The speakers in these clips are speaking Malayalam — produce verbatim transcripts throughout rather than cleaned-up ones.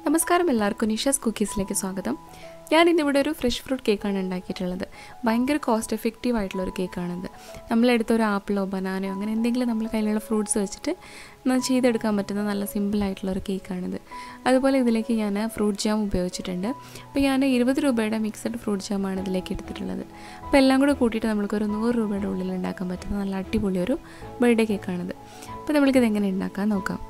നമസ്കാരം എല്ലാവർക്കും നിഷാസ് കുക്കീസിലേക്ക് സ്വാഗതം. ഞാൻ ഇന്നിവിടെ ഒരു ഫ്രഷ് ഫ്രൂട്ട് കേക്കാണ് ഉണ്ടാക്കിയിട്ടുള്ളത്. ഭയങ്കര കോസ്റ്റ് എഫക്റ്റീവ് ആയിട്ടുള്ള ഒരു കേക്കാണിത്. നമ്മളെടുത്ത ഒരു ആപ്പിളോ ബനാനയോ അങ്ങനെ എന്തെങ്കിലും നമ്മൾ കയ്യിലുള്ള ഫ്രൂട്ട്സ് വെച്ചിട്ട് ചെയ്തെടുക്കാൻ പറ്റുന്ന നല്ല സിമ്പിളായിട്ടുള്ളൊരു കേക്കാണിത്. അതുപോലെ ഇതിലേക്ക് ഞാൻ ഫ്രൂട്ട് ജാം ഉപയോഗിച്ചിട്ടുണ്ട്. അപ്പോൾ ഞാൻ ഇരുപത് രൂപയുടെ മിക്സഡ് ഫ്രൂട്ട് ജാമാണ് ഇതിലേക്ക് എടുത്തിട്ടുള്ളത്. അപ്പോൾ എല്ലാം കൂടെ കൂട്ടിയിട്ട് നമുക്കൊരു നൂറ് രൂപയുടെ ഉള്ളിൽ ഉണ്ടാക്കാൻ പറ്റുന്ന നല്ല അടിപൊളി ഒരു ബർത്ത്ഡേ കേക്കാണിത്. അപ്പോൾ നമ്മൾക്കിത് എങ്ങനെ ഉണ്ടാക്കാൻ നോക്കാം.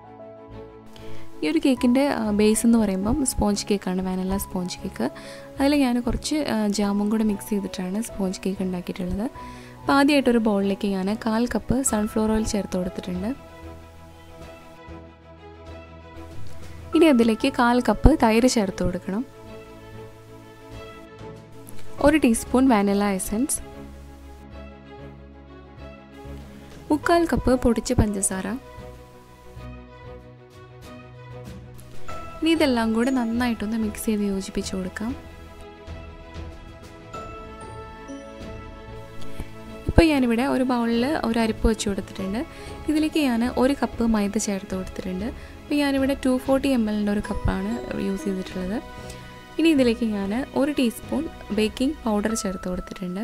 ഈ ഒരു കേക്കിൻ്റെ ബേസ് എന്ന് പറയുമ്പം സ്പോഞ്ച് കേക്കാണ്, വാനില സ്പോഞ്ച് കേക്ക്. അതിൽ ഞാൻ കുറച്ച് ജാമും കൂടെ മിക്സ് ചെയ്തിട്ടാണ് സ്പോഞ്ച് കേക്ക് ഉണ്ടാക്കിയിട്ടുള്ളത്. അപ്പോൾ ആദ്യമായിട്ടൊരു ബൗളിലേക്ക് ഞാൻ കാൽ കപ്പ് സൺഫ്ലവർ ഓയിൽ ചേർത്ത് കൊടുത്തിട്ടുണ്ട്. ഇനി അതിലേക്ക് കാൽ കപ്പ് തൈര് ചേർത്ത് കൊടുക്കണം. ഒരു ടീസ്പൂൺ വാനില എസൻസ്, മുക്കാൽ കപ്പ് പൊടിച്ച പഞ്ചസാര. ഇനി ഇതെല്ലാം കൂടെ നന്നായിട്ടൊന്ന് മിക്സ് ചെയ്ത് യോജിപ്പിച്ച് കൊടുക്കാം. ഇപ്പോൾ ഞാനിവിടെ ഒരു ബൗളിൽ ഒരു അരിപ്പ് വെച്ച് കൊടുത്തിട്ടുണ്ട്. ഇതിലേക്ക് ഞാൻ ഒരു കപ്പ് മൈദ ചേർത്ത് കൊടുത്തിട്ടുണ്ട്. അപ്പോൾ ഞാനിവിടെ ടു ഫോർട്ടി എം എല്ലിൻ്റെ ഒരു കപ്പാണ് യൂസ് ചെയ്തിട്ടുള്ളത്. ഇനി ഇതിലേക്ക് ഞാൻ ഒരു ടീസ്പൂൺ ബേക്കിംഗ് പൗഡർ ചേർത്ത് കൊടുത്തിട്ടുണ്ട്.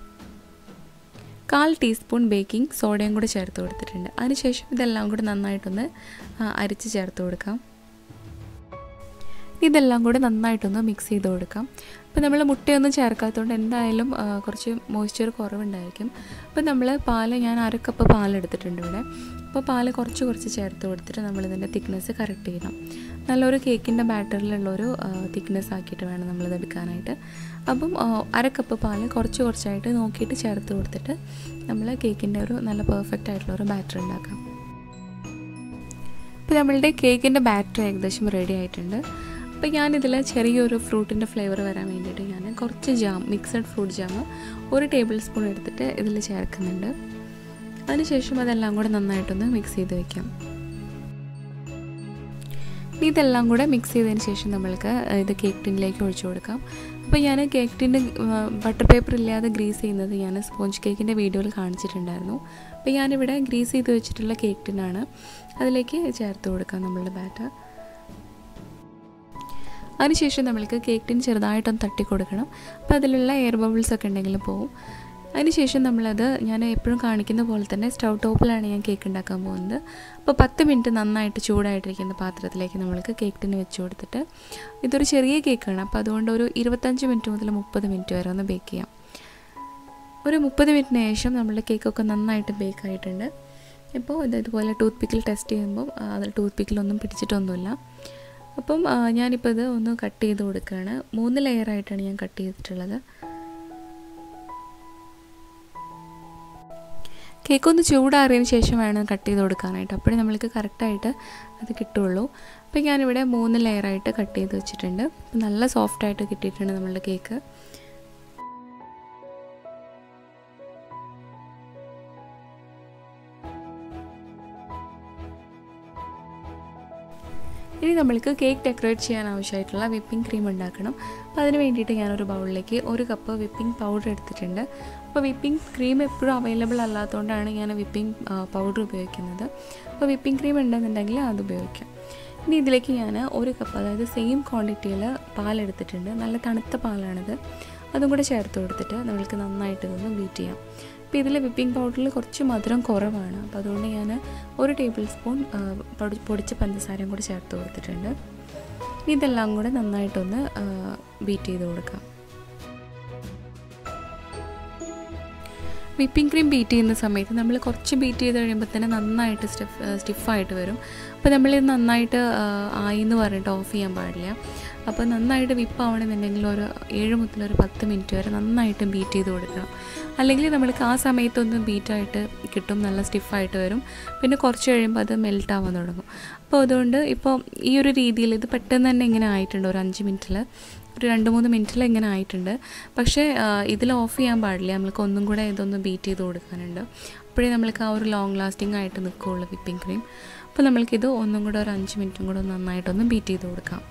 കാൽ ടീസ്പൂൺ ബേക്കിംഗ് സോഡയും കൂടെ ചേർത്ത് കൊടുത്തിട്ടുണ്ട്. അതിനുശേഷം ഇതെല്ലാം കൂടെ നന്നായിട്ടൊന്ന് അരിച്ച് ചേർത്ത് കൊടുക്കാം. ഇതെല്ലാം കൂടെ നന്നായിട്ടൊന്ന് മിക്സ് ചെയ്ത് കൊടുക്കാം. അപ്പോൾ നമ്മൾ മുട്ടയൊന്നും ചേർക്കാത്തതുകൊണ്ട് എന്തായാലും കുറച്ച് മോയ്സ്ചർ കുറവുണ്ടായിരിക്കും. അപ്പോൾ നമ്മൾ പാല് ഞാൻ അര കപ്പ് പാലെടുത്തിട്ടുണ്ട് ഇവിടെ. അപ്പോൾ പാല് കുറച്ച് കുറച്ച് ചേർത്ത് കൊടുത്തിട്ട് നമ്മളിതിൻ്റെ തിക്നെസ് കറക്റ്റ് ചെയ്യണം. നല്ലൊരു കേക്കിൻ്റെ ബാറ്ററിലുള്ളൊരു തിക്നെസ് ആക്കിയിട്ട് വേണം നമ്മളിത് എടുക്കാനായിട്ട്. അപ്പം അര കപ്പ് പാല് കുറച്ച് കുറച്ചായിട്ട് നോക്കിയിട്ട് ചേർത്ത് കൊടുത്തിട്ട് നമ്മൾ കേക്കിൻ്റെ ഒരു നല്ല പെർഫെക്റ്റ് ആയിട്ടുള്ളൊരു ബാറ്റർ ഉണ്ടാക്കാം. അപ്പോൾ നമ്മളുടെ കേക്കിൻ്റെ ബാറ്റർ ഏകദേശം റെഡി ആയിട്ടുണ്ട്. അപ്പോൾ ഞാനിതിൽ ചെറിയൊരു ഫ്രൂട്ടിൻ്റെ ഫ്ലേവർ വരാൻ വേണ്ടിയിട്ട് ഞാൻ കുറച്ച് ജാം, മിക്സഡ് ഫ്രൂട്ട് ജാം ഒരു ടേബിൾ സ്പൂൺ എടുത്തിട്ട് ഇതിൽ ചേർക്കുന്നുണ്ട്. അതിനുശേഷം അതെല്ലാം കൂടെ നന്നായിട്ടൊന്ന് മിക്സ് ചെയ്ത് വയ്ക്കാം. ഇതെല്ലാം കൂടെ മിക്സ് ചെയ്തതിന് ശേഷം നമ്മൾക്ക് ഇത് കേക്ക് ടിന്നിലേക്ക് ഒഴിച്ചു കൊടുക്കാം. അപ്പോൾ ഞാൻ കേക്ക് ടിന്ന് ബട്ടർ പേപ്പർ ഇല്ലാതെ ഗ്രീസ് ചെയ്യുന്നത് ഞാൻ സ്പോഞ്ച് കേക്കിൻ്റെ വീഡിയോയിൽ കാണിച്ചിട്ടുണ്ടായിരുന്നു. അപ്പോൾ ഞാനിവിടെ ഗ്രീസ് ചെയ്ത് വെച്ചിട്ടുള്ള കേക്ക് ടിന്നാണ്, അതിലേക്ക് ചേർത്ത് കൊടുക്കാം നമ്മളുടെ ബാറ്റർ. അതിനുശേഷം നമ്മൾക്ക് കേക്ക് ടിൻ ചെറുതായിട്ടൊന്ന് തട്ടി കൊടുക്കണം. അപ്പോൾ അതിലുള്ള എയർ ബബിൾസ് ഒക്കെ ഉണ്ടെങ്കിൽ പോവും. അതിനുശേഷം നമ്മളത് ഞാൻ എപ്പോഴും കാണിക്കുന്ന പോലെ തന്നെ സ്റ്റൗ ടോപ്പിലാണ് ഞാൻ കേക്ക് ഉണ്ടാക്കാൻ പോകുന്നത്. അപ്പോൾ പത്ത് മിനിറ്റ് നന്നായിട്ട് ചൂടായിട്ടിരിക്കുന്ന പാത്രത്തിലേക്ക് നമ്മൾക്ക് കേക്ക് ടിന് വെച്ച് കൊടുത്തിട്ട്, ഇതൊരു ചെറിയ കേക്കാണ് അപ്പോൾ അതുകൊണ്ട് ഒരു ഇരുപത്തഞ്ച് മിനിറ്റ് മുതൽ മുപ്പത് മിനിറ്റ് വരെ ഒന്ന് ബേക്ക് ചെയ്യാം. ഒരു മുപ്പത് മിനിറ്റിന് ശേഷം നമ്മളുടെ കേക്കൊക്കെ നന്നായിട്ട് ബേക്ക് ആയിട്ടുണ്ട്. ഇപ്പോൾ ഇത് ഇതുപോലെ ടൂത്ത് പിക്കിൽ ടെസ്റ്റ് ചെയ്യുമ്പോൾ അത് ടൂത്ത് പിക്കിലൊന്നും പിടിച്ചിട്ടൊന്നുമില്ല. അപ്പം ഞാനിപ്പോൾ ഇത് ഒന്ന് കട്ട് ചെയ്ത് കൊടുക്കുകയാണ്. മൂന്ന് ലെയറായിട്ടാണ് ഞാൻ കട്ട് ചെയ്തിട്ടുള്ളത്. കേക്കൊന്ന് ചൂടാറിയതിന് ശേഷം വേണം കട്ട് ചെയ്ത് കൊടുക്കാനായിട്ട്, അപ്പോഴേ നമ്മൾക്ക് കറക്റ്റായിട്ട് അത് കിട്ടുള്ളൂ. അപ്പോൾ ഞാനിവിടെ മൂന്ന് ലെയറായിട്ട് കട്ട് ചെയ്ത് വെച്ചിട്ടുണ്ട്. നല്ല സോഫ്റ്റായിട്ട് കിട്ടിയിട്ടുണ്ട് നമ്മളുടെ കേക്ക്. ഇനി നമ്മൾക്ക് കേക്ക് ഡെക്കറേറ്റ് ചെയ്യാൻ ആവശ്യമായിട്ടുള്ള വിപ്പിംഗ് ക്രീം ഉണ്ടാക്കണം. അപ്പോൾ അതിന് വേണ്ടിയിട്ട് ഞാനൊരു ബൗളിലേക്ക് ഒരു കപ്പ് വിപ്പിംഗ് പൗഡർ എടുത്തിട്ടുണ്ട്. അപ്പോൾ വിപ്പിംഗ് ക്രീം എപ്പോഴും അവൈലബിൾ അല്ലാത്തതുകൊണ്ടാണ് ഞാൻ വിപ്പിംഗ് പൗഡർ ഉപയോഗിക്കുന്നത്. അപ്പോൾ വിപ്പിംഗ് ക്രീം ഉണ്ടെന്നുണ്ടെങ്കിൽ അത് ഉപയോഗിക്കാം. ഇനി ഇതിലേക്ക് ഞാൻ ഒരു കപ്പ്, അതായത് സെയിം ക്വാണ്ടിറ്റിയിൽ പാലെടുത്തിട്ടുണ്ട്. നല്ല തണുത്ത പാലാണിത്. അതും കൂടെ ചേർത്ത് കൊടുത്തിട്ട് നമ്മൾക്ക് നന്നായിട്ട് ഇതൊന്ന് ബീറ്റ് ചെയ്യാം. അപ്പോൾ ഇതിൽ വിപ്പിംഗ് പൗഡറിൽ കുറച്ച് മധുരം കുറവാണ്. അപ്പോൾ അതുകൊണ്ട് ഞാൻ ഒരു ടേബിൾ സ്പൂൺ പൊടിച്ച പഞ്ചസാരയും കൂടി ചേർത്ത് കൊടുത്തിട്ടുണ്ട്. ഇതെല്ലാം കൂടെ നന്നായിട്ടൊന്ന് ബീറ്റ് ചെയ്ത് കൊടുക്കാം. വിപ്പിംഗ് ക്രീം ബീറ്റ് ചെയ്യുന്ന സമയത്ത് നമ്മൾ കുറച്ച് ബീറ്റ് ചെയ്ത് കഴിയുമ്പോൾ തന്നെ നന്നായിട്ട് സ്റ്റിഫ് സ്റ്റിഫായിട്ട് വരും. അപ്പോൾ നമ്മളിത് നന്നായിട്ട് ആയി എന്ന് പറഞ്ഞിട്ട് ഓഫ് ചെയ്യാൻ പാടില്ല. അപ്പോൾ നന്നായിട്ട് വിപ്പാവണമെന്നുണ്ടെങ്കിൽ ഒരു ഏഴ് മുതൽ ഒരു പത്ത് മിനിറ്റ് വരെ നന്നായിട്ട് ബീറ്റ് ചെയ്ത് കൊടുക്കണം. അല്ലെങ്കിൽ നമ്മൾക്ക് ആ സമയത്തൊന്ന് ബീറ്റായിട്ട് കിട്ടും, നല്ല സ്റ്റിഫായിട്ട് വരും. പിന്നെ കുറച്ച് കഴിയുമ്പോൾ അത് മെൽറ്റ് ആവാൻ തുടങ്ങും. അപ്പോൾ അതുകൊണ്ട് ഇപ്പോൾ ഈ ഒരു രീതിയിൽ ഇത് പെട്ടെന്ന് തന്നെ ഇങ്ങനെ ആയിട്ടുണ്ട്. ഒരു അഞ്ച് മിനിറ്റിൽ, ഒരു രണ്ട് മൂന്ന് മിനിറ്റിൽ ഇങ്ങനെ ആയിട്ടുണ്ട്. പക്ഷേ ഇതിൽ ഓഫ് ചെയ്യാൻ പാടില്ല, നമ്മൾക്ക് ഒന്നും കൂടെ ഇതൊന്ന് ബീറ്റ് ചെയ്ത് കൊടുക്കാനുണ്ട്. അപ്പോഴേ നമ്മൾക്ക് ആ ഒരു ലോങ് ലാസ്റ്റിംഗ് ആയിട്ട് നിൽക്കുകയുള്ളൂ വിപ്പിംഗ് ക്രീം. അപ്പോൾ നമ്മൾക്കിത് ഒന്നും കൂടെ ഒരു അഞ്ച് മിനിറ്റും കൂടെ നന്നായിട്ടൊന്ന് ബീറ്റ് ചെയ്ത് കൊടുക്കാം.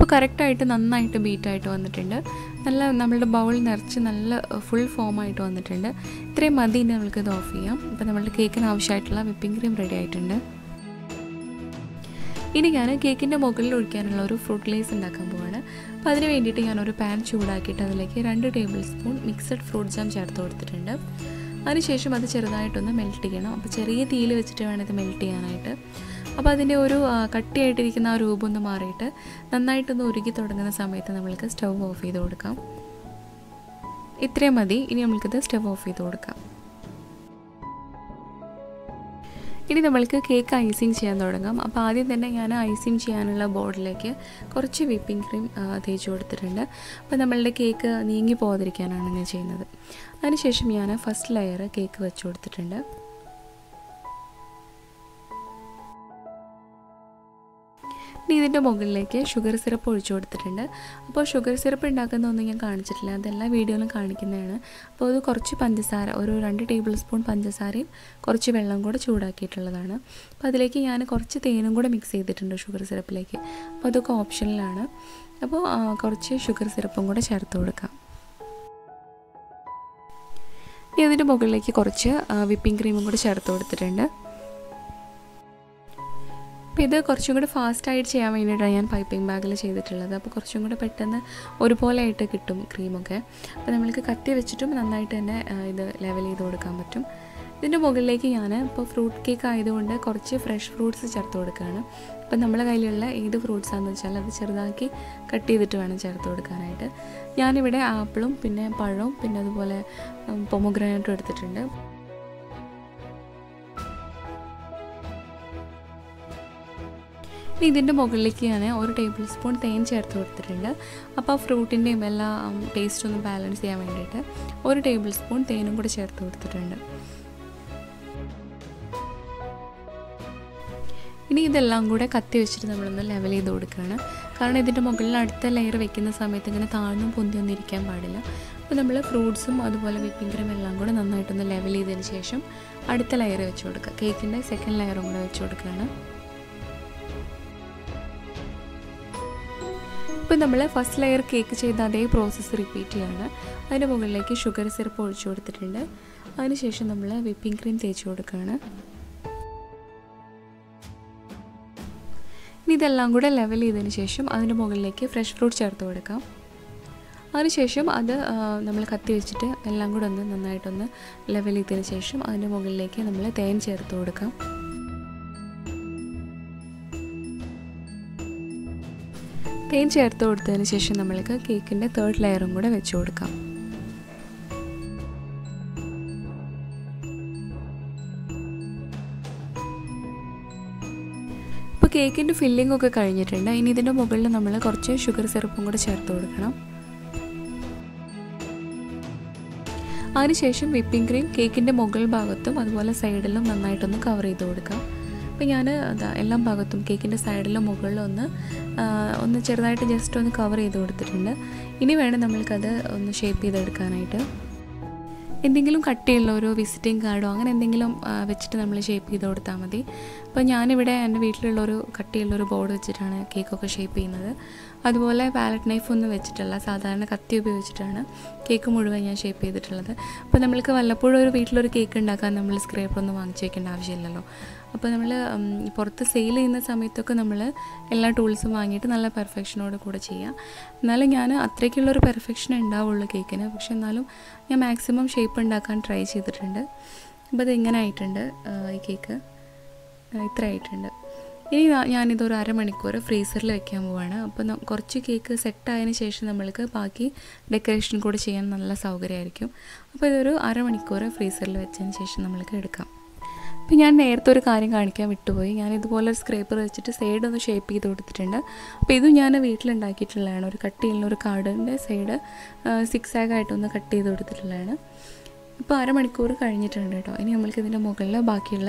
ഇപ്പോൾ കറക്റ്റായിട്ട് നന്നായിട്ട് ബീറ്റായിട്ട് വന്നിട്ടുണ്ട്. നല്ല നമ്മളുടെ ബൗൾ നിറച്ച് നല്ല ഫുൾ ഫോമായിട്ട് വന്നിട്ടുണ്ട്. ഇത്രയും മതി. ഇനി നമ്മൾക്കിത് ഓഫ് ചെയ്യാം. ഇപ്പോൾ നമ്മളുടെ കേക്കിന് ആവശ്യമായിട്ടുള്ള വിപ്പിംഗ് ക്രീം റെഡി ആയിട്ടുണ്ട്. ഇനി ഞാൻ കേക്കിൻ്റെ മുകളിൽ ഒഴിക്കാനുള്ള ഒരു ഫ്രൂട്ട് ലേസ് ഉണ്ടാക്കാൻ പോവാണ്. അപ്പോൾ അതിന് വേണ്ടിയിട്ട് ഞാനൊരു പാൻ ചൂടാക്കിയിട്ട് അതിലേക്ക് രണ്ട് tablespoon mixed fruit jam ചേർത്ത് കൊടുത്തിട്ടുണ്ട്. അതിനുശേഷം അത് ചെറുതായിട്ടൊന്ന് മെൽറ്റ് ചെയ്യണം. അപ്പോൾ ചെറിയ തീയിൽ വെച്ചിട്ട് വേണം ഇത് മെൽറ്റ് ചെയ്യാനായിട്ട്. അപ്പോൾ അതിൻ്റെ ഒരു കട്ടിയായിട്ടിരിക്കുന്ന ആ രൂപം ഒന്ന് മാറിയിട്ട് നന്നായിട്ടൊന്ന് ഉരുകി തുടങ്ങുന്ന സമയത്ത് നമ്മൾക്ക് സ്റ്റവ് ഓഫ് ചെയ്ത് കൊടുക്കാം. ഇത്രയും മതി. ഇനി നമ്മൾക്കിത് സ്റ്റവ് ഓഫ് ചെയ്ത് കൊടുക്കാം. ഇനി നമ്മൾക്ക് കേക്ക് ഐസിങ് ചെയ്യാൻ തുടങ്ങാം. അപ്പോൾ ആദ്യം തന്നെ ഞാൻ ഐസിങ് ചെയ്യാനുള്ള ബോർഡിലേക്ക് കുറച്ച് വിപ്പിംഗ് ക്രീം തേച്ച് കൊടുത്തിട്ടുണ്ട്. അപ്പോൾ നമ്മളുടെ കേക്ക് നീങ്ങി പോകാതിരിക്കാനാണ് ഞാൻ ചെയ്യുന്നത്. അതിനുശേഷം ഞാൻ ഫസ്റ്റ് ലെയർ കേക്ക് വെച്ച് കൊടുത്തിട്ടുണ്ട്. ഇനി ഇതിൻ്റെ മുകളിലേക്ക് ഷുഗർ സിറപ്പ് ഒഴിച്ചു കൊടുത്തിട്ടുണ്ട്. അപ്പോൾ ഷുഗർ സിറപ്പ് ഉണ്ടാക്കുന്നതൊന്നും ഞാൻ കാണിച്ചിട്ടില്ല, അതെല്ലാം വീഡിയോയിലും കാണിക്കുന്നതാണ്. അപ്പോൾ അത് കുറച്ച് പഞ്ചസാര, ഒരു രണ്ട് ടേബിൾ സ്പൂൺ പഞ്ചസാരയും കുറച്ച് വെള്ളം കൂടെ ചൂടാക്കിയിട്ടുള്ളതാണ്. അപ്പോൾ അതിലേക്ക് ഞാൻ കുറച്ച് തേനും കൂടെ മിക്സ് ചെയ്തിട്ടുണ്ട് ഷുഗർ സിറപ്പിലേക്ക്. അപ്പോൾ അതൊക്കെ ഓപ്ഷനിലാണ്. അപ്പോൾ കുറച്ച് ഷുഗർ സിറപ്പും കൂടെ ചേർത്ത് കൊടുക്കാം. ഇനി അതിൻ്റെ മുകളിലേക്ക് കുറച്ച് വിപ്പിംഗ് ക്രീമും കൂടെ ചേർത്ത് കൊടുത്തിട്ടുണ്ട്. അപ്പോൾ ഇത് കുറച്ചും കൂടെ ഫാസ്റ്റായിട്ട് ചെയ്യാൻ വേണ്ടിയിട്ടാണ് ഞാൻ പൈപ്പിംഗ് ബാഗിൽ ചെയ്തിട്ടുള്ളത്. അപ്പോൾ കുറച്ചും കൂടെ പെട്ടെന്ന് ഒരുപോലെ ആയിട്ട് കിട്ടും ക്രീമൊക്കെ. അപ്പോൾ നമ്മൾക്ക് കത്തി വെച്ചിട്ടും നന്നായിട്ട് തന്നെ ഇത് ലെവൽ ചെയ്ത് കൊടുക്കാൻ പറ്റും. ഇതിൻ്റെ മുകളിലേക്ക് ഞാൻ ഇപ്പോൾ ഫ്രൂട്ട് കേക്ക് ആയതുകൊണ്ട് കുറച്ച് ഫ്രഷ് ഫ്രൂട്ട്സ് ചേർത്ത് കൊടുക്കുകയാണ്. അപ്പോൾ നമ്മുടെ കയ്യിലുള്ള ഏത് ഫ്രൂട്ട്സാണെന്ന് വെച്ചാൽ അത് ചെറുതാക്കി കട്ട് ചെയ്തിട്ട് വേണം ചേർത്ത് കൊടുക്കാനായിട്ട്. ഞാനിവിടെ ആപ്പിളും പിന്നെ പഴവും പിന്നെ അതുപോലെ പൊമോഗ്രാനൈറ്റും എടുത്തിട്ടുണ്ട്. ഇതിൻ്റെ മുകളിലേക്ക് ഞാൻ ഒരു ടേബിൾ സ്പൂൺ തേൻ ചേർത്ത് കൊടുത്തിട്ടുണ്ട്. അപ്പോൾ ഫ്രൂട്ടിൻ്റെയും എല്ലാ ടേസ്റ്റ് ഒന്ന് ബാലൻസ് ചെയ്യാൻ വേണ്ടിയിട്ട് ഒരു ടേബിൾ സ്പൂൺ തേനും കൂടെ ചേർത്ത് കൊടുത്തിട്ടുണ്ട്. ഇനി ഇതെല്ലാം കൂടെ കത്തി വെച്ചിട്ട് നമ്മളൊന്ന് ലെവൽ ചെയ്ത് കൊടുക്കുകയാണ്. കാരണം ഇതിൻ്റെ മുകളിൽ അടുത്ത ലെയർ വെക്കുന്ന സമയത്ത് ഇങ്ങനെ താഴ്ന്നും പൊന്തിയൊന്നും ഇരിക്കാൻ പാടില്ല. അപ്പോൾ നമ്മൾ ഫ്രൂട്ട്സും അതുപോലെ വിപ്പിംഗ് ക്രീം എല്ലാം കൂടെ നന്നായിട്ടൊന്ന് ലെവൽ ചെയ്തതിന് ശേഷം അടുത്ത ലെയർ വെച്ച് കൊടുക്കുക. കേക്കിൻ്റെ സെക്കൻഡ് ലെയറും കൂടെ വെച്ച് കൊടുക്കുകയാണ്. ഇപ്പോൾ നമ്മൾ ഫസ്റ്റ് ലെയർ കേക്ക് ചെയ്ത അതേ പ്രോസസ്സ് റിപ്പീറ്റ് ചെയ്യാണ്. അതിൻ്റെ മുകളിലേക്ക് ഷുഗർ സിറപ്പ് ഒഴിച്ചു കൊടുത്തിട്ടുണ്ട്. അതിനുശേഷം നമ്മൾ വിപ്പിംഗ് ക്രീം തേച്ച് കൊടുക്കുകയാണ്. ഇനി ഇതെല്ലാം കൂടെ ലെവൽ ചെയ്തതിന് ശേഷം അതിൻ്റെ മുകളിലേക്ക് ഫ്രഷ് ഫ്രൂട്ട് ചേർത്ത് കൊടുക്കാം. അതിനുശേഷം അത് നമ്മൾ കത്തി വെച്ചിട്ട് എല്ലാം കൂടെ ഒന്ന് നന്നായിട്ടൊന്ന് ലെവൽ ചെയ്തതിന് ശേഷം അതിൻ്റെ മുകളിലേക്ക് നമ്മൾ തേൻ ചേർത്ത് കൊടുക്കാം. തേൻ ചേർത്ത് കൊടുത്തതിന് ശേഷം നമ്മൾക്ക് കേക്കിൻ്റെ തേർഡ് ലെയറും കൂടെ വെച്ച് കൊടുക്കാം. ഇപ്പോൾ കേക്കിൻ്റെ ഫില്ലിംഗ് ഒക്കെ കഴിഞ്ഞിട്ടുണ്ട്. ഇനി ഇതിൻ്റെ മുകളിൽ നമ്മൾ കുറച്ച് ഷുഗർ സിറപ്പും കൂടെ ചേർത്ത് കൊടുക്കണം. അതിനുശേഷം വിപ്പിംഗ് ക്രീം കേക്കിൻ്റെ മുകൾ ഭാഗത്തും അതുപോലെ സൈഡിലും നന്നായിട്ടൊന്ന് കവർ ചെയ്ത് കൊടുക്കാം. അപ്പോൾ ഞാൻ അതാ എല്ലാ ഭാഗത്തും കേക്കിൻ്റെ സൈഡിലും മുകളിലും ഒന്ന് ഒന്ന് ചെറുതായിട്ട് ജസ്റ്റ് ഒന്ന് കവർ ചെയ്ത് കൊടുത്തിട്ടുണ്ട്. ഇനി വേണം നമ്മൾക്കത് ഒന്ന് ഷേപ്പ് ചെയ്തെടുക്കാനായിട്ട്. എന്തെങ്കിലും കട്ടിയുള്ള ഒരു വിസിറ്റിംഗ് കാർഡോ അങ്ങനെ എന്തെങ്കിലും വെച്ചിട്ട് നമ്മൾ ഷേപ്പ് ചെയ്ത് കൊടുത്താൽ മതി. അപ്പോൾ ഞാനിവിടെ എൻ്റെ വീട്ടിലുള്ളൊരു കട്ടിയുള്ളൊരു ബോർഡ് വെച്ചിട്ടാണ് കേക്കൊക്കെ ഷേപ്പ് ചെയ്യുന്നത്. അതുപോലെ പാലറ്റ് നൈഫൊന്നും വെച്ചിട്ടല്ല, സാധാരണ കത്തി ഉപയോഗിച്ചിട്ടാണ് കേക്ക് മുഴുവൻ ഞാൻ ഷേപ്പ് ചെയ്തിട്ടുള്ളത്. അപ്പോൾ നമ്മൾക്ക് വല്ലപ്പോഴും ഒരു വീട്ടിലൊരു കേക്ക് ഉണ്ടാക്കാൻ നമ്മൾ സ്ക്രേപ്പറൊന്നും വാങ്ങിച്ച് വയ്ക്കേണ്ട ആവശ്യമില്ലല്ലോ. അപ്പോൾ നമ്മൾ പുറത്ത് സെയിൽ ചെയ്യുന്ന സമയത്തൊക്കെ നമ്മൾ എല്ലാ ടൂൾസും വാങ്ങിയിട്ട് നല്ല പെർഫെക്ഷനോട് കൂടെ ചെയ്യാം. എന്നാലും ഞാൻ അത്രയ്ക്കുള്ളൊരു പെർഫെക്ഷൻ ഉണ്ടാവുള്ളൂ കേക്കിന്. പക്ഷെ എന്നാലും ഞാൻ മാക്സിമം ഷേപ്പ് ഉണ്ടാക്കാൻ ട്രൈ ചെയ്തിട്ടുണ്ട്. അപ്പോൾ അത് ഇങ്ങനെ ആയിട്ടുണ്ട് ഈ കേക്ക്, ഇത്ര ആയിട്ടുണ്ട്. ഇനി ഞാനിതൊരു അരമണിക്കൂർ ഫ്രീസറിൽ വെക്കാൻ പോവാണ്. അപ്പോൾ കുറച്ച് കേക്ക് സെറ്റായതിന് ശേഷം നമ്മൾക്ക് ബാക്കി ഡെക്കറേഷൻ കൂടെ ചെയ്യാൻ നല്ല സൗകര്യമായിരിക്കും. അപ്പോൾ ഇതൊരു അരമണിക്കൂർ ഫ്രീസറിൽ വെച്ചതിന് ശേഷം നമ്മൾക്ക് എടുക്കാം. അപ്പോൾ ഞാൻ നേരത്തെ ഒരു കാര്യം കാണിക്കാൻ വിട്ടുപോയി. ഞാൻ ഇതുപോലെ ഒരു സ്ക്രേപ്പർ വെച്ചിട്ട് സൈഡ് ഒന്ന് ഷേപ്പ് ചെയ്ത് കൊടുത്തിട്ടുണ്ട്. അപ്പോൾ ഇതും ഞാൻ വീട്ടിലുണ്ടാക്കിയിട്ടുള്ളതാണ്. ഒരു കട്ടിയുള്ള ഒരു കാർഡിൻ്റെ സൈഡ് സിക്സ് ആഗായിട്ടൊന്ന് കട്ട് ചെയ്ത് കൊടുത്തിട്ടുള്ളതാണ്. ഇപ്പോൾ അരമണിക്കൂർ കഴിഞ്ഞിട്ടുണ്ട് കേട്ടോ. ഇനി നമ്മൾക്ക് ഇതിൻ്റെ മുകളിൽ ബാക്കിയുള്ള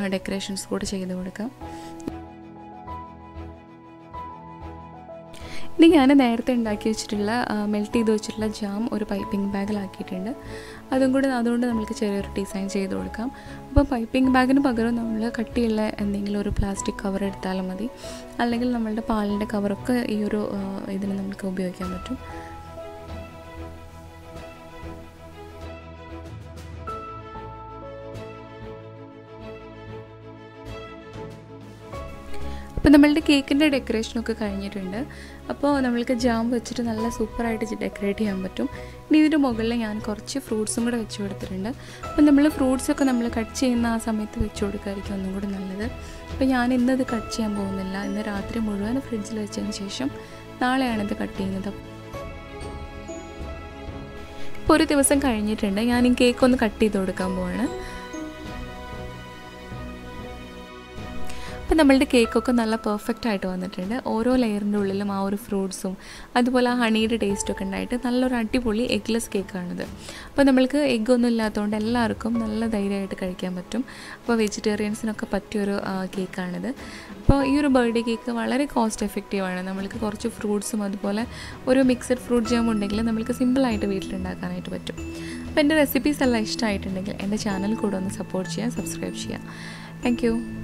ഡെക്കറേഷൻസ് കൂടെ ചെയ്ത് കൊടുക്കാം. ഇനി ഞാൻ നേരത്തെ ഉണ്ടാക്കി വെച്ചിട്ടുള്ള മെൽറ്റ് ചെയ്ത് വെച്ചിട്ടുള്ള ജാം ഒരു പൈപ്പിംഗ് ബാഗിലാക്കിയിട്ടുണ്ട്. അതും കൂടി അതുകൊണ്ട് നമുക്ക് ചെറിയൊരു ഡിസൈൻ ചെയ്ത് കൊടുക്കാം. അപ്പോൾ പൈപ്പിംഗ് ബാഗിന് പകരം നമ്മൾ കട്ടിയുള്ള എന്തെങ്കിലും ഒരു പ്ലാസ്റ്റിക് കവർ എടുത്താലും മതി, അല്ലെങ്കിൽ നമ്മളുടെ പാലിൻ്റെ കവറൊക്കെ ഈ ഒരു ഇതിന് നമുക്ക് ഉപയോഗിക്കാൻ പറ്റും. അപ്പോൾ നമ്മളുടെ കേക്കിൻ്റെ ഡെക്കറേഷനൊക്കെ കഴിഞ്ഞിട്ടുണ്ട്. അപ്പോൾ നമ്മൾക്ക് ജാം വെച്ചിട്ട് നല്ല സൂപ്പറായിട്ട് ഡെക്കറേറ്റ് ചെയ്യാൻ പറ്റും. ഇനി ഇതിൻ്റെ മുകളിൽ ഞാൻ കുറച്ച് ഫ്രൂട്ട്സും കൂടെ വെച്ച് കൊടുത്തിട്ടുണ്ട്. അപ്പോൾ നമ്മൾ ഫ്രൂട്ട്സൊക്കെ നമ്മൾ കട്ട് ചെയ്യുന്ന ആ സമയത്ത് വെച്ച് കൊടുക്കാതിരിക്കും ഒന്നും കൂടി നല്ലത്. അപ്പോൾ ഞാൻ ഇന്നത് കട്ട് ചെയ്യാൻ പോകുന്നില്ല. ഇന്ന് രാത്രി മുഴുവൻ ഫ്രിഡ്ജിൽ വെച്ചതിന് ശേഷം നാളെയാണിത് കട്ട് ചെയ്യുന്നത്. ഇപ്പോൾ ഒരു ദിവസം കഴിഞ്ഞിട്ടുണ്ട്. ഞാൻ ഈ കേക്ക് ഒന്ന് കട്ട് ചെയ്ത് കൊടുക്കാൻ പോവാണ്. അപ്പോൾ നമ്മളുടെ കേക്കൊക്കെ നല്ല പെർഫെക്റ്റ് ആയിട്ട് വന്നിട്ടുണ്ട്. ഓരോ ലെയറിൻ്റെ ഉള്ളിലും ആ ഒരു ഫ്രൂട്ട്സും അതുപോലെ ആ ഹണിയുടെ ടേസ്റ്റൊക്കെ ഉണ്ടായിട്ട് നല്ലൊരു അടിപൊളി എഗ്ലെസ് കേക്കാണിത്. അപ്പോൾ നമ്മൾക്ക് എഗ്ഗൊന്നും ഇല്ലാത്തതുകൊണ്ട് എല്ലാവർക്കും നല്ല ധൈര്യമായിട്ട് കഴിക്കാൻ പറ്റും. അപ്പോൾ വെജിറ്റേറിയൻസിനൊക്കെ പറ്റിയൊരു കേക്കാണിത്. അപ്പോൾ ഈ ഒരു ബർത്ത്ഡേ കേക്ക് വളരെ കോസ്റ്റ് എഫക്റ്റീവാണ്. നമ്മൾക്ക് കുറച്ച് ഫ്രൂട്ട്സും അതുപോലെ ഒരു മിക്സഡ് ഫ്രൂട്ട് ജാം ഉണ്ടെങ്കിൽ നമുക്ക് സിമ്പിളായിട്ട് വീട്ടിലുണ്ടാക്കാനായിട്ട് പറ്റും. അപ്പോൾ എൻ്റെ റെസിപ്പീസ് എല്ലാം ഇഷ്ടമായിട്ടുണ്ടെങ്കിൽ എൻ്റെ ചാനൽ കൂടെ ഒന്ന് സപ്പോർട്ട് ചെയ്യുക, സബ്സ്ക്രൈബ് ചെയ്യുക. Thank U.